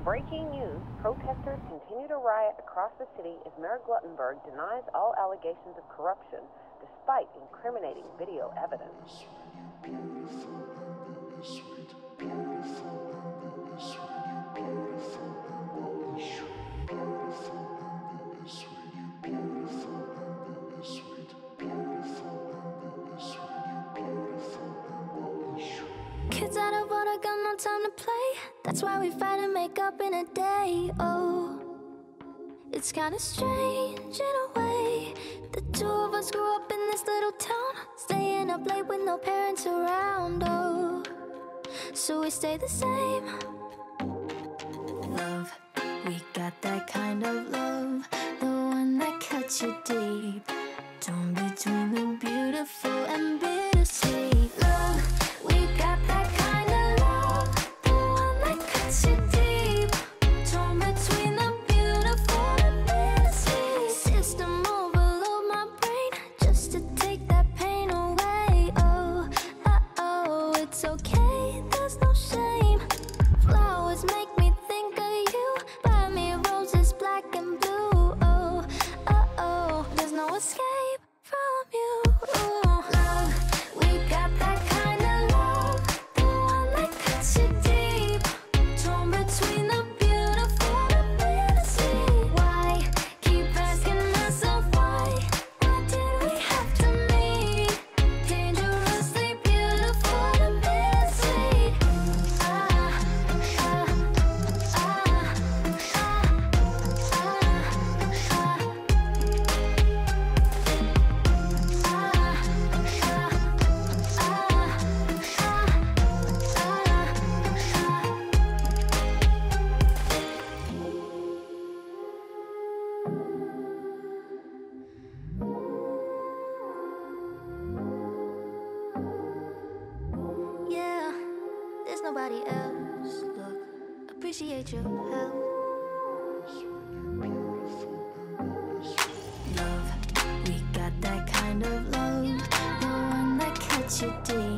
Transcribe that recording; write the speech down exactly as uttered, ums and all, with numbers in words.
Breaking news, protesters continue to riot across the city as Mayor Glutenberg denies all allegations of corruption despite incriminating video evidence. Kids out of order, got no time to play. That's why we fight and make up in a day. Oh, it's kinda strange in a way. The two of us grew up in this little town, staying up late with no parents around. Oh, so we stay the same. Love, we got that kind of love, the one that cuts you deep, torn between the beautiful and bittersweet. Love, we got that kind of love, the one that cuts you deep, torn between the beautiful and bittersweet. System overload my brain just to take that pain away. Oh, uh oh, it's okay, there's no shame. Flowers make me think of you, buy me roses black and blue. Oh, uh oh, there's no escape from you. Ooh. Love, we got that kind of love, the one that cuts you deep, torn between the beautiful and bittersweet. Why keep asking myself why? Why did we have to meet? Dangerously beautiful and bittersweet. Ah, ah, ah, ah, yeah, there's nobody else. Look, appreciate your help. Love, we got that kind of love, the one that cuts you deep,